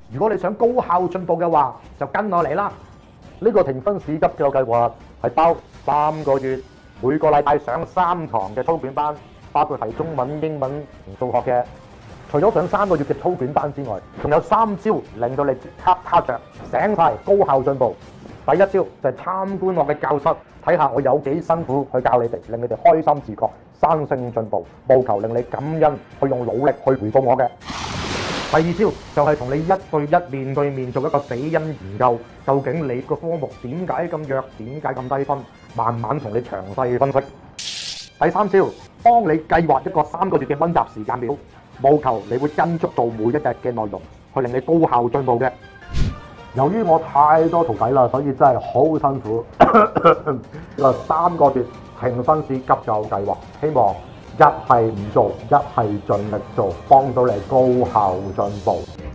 如果你想高效進步嘅話，就跟我嚟啦。呢個評分試急救計劃係包3個月，每個禮拜上3堂嘅操卷班，包括係中文、英文同數學嘅。除咗上3個月嘅操卷班之外，仲有3招令到你即刻卡着醒晒，高效進步。第一招就係參觀我嘅教室，睇下我有幾辛苦去教你哋，令你哋開心自覺，生性進步，務求令你感恩，去用努力去回報我嘅。第二招就係同你1對1面對面做一個死因研究，究竟你個科目點解咁弱，點解咁低分，慢慢同你詳細分析。第三招，幫你計劃一個3個月嘅溫習時間表，務求你會跟足做每一日嘅內容，去令你高效進步嘅。由於我太多徒弟啦，所以真係好辛苦。3個月評分試急救計劃，希望一係唔做，一係盡力做，幫到你高效進步。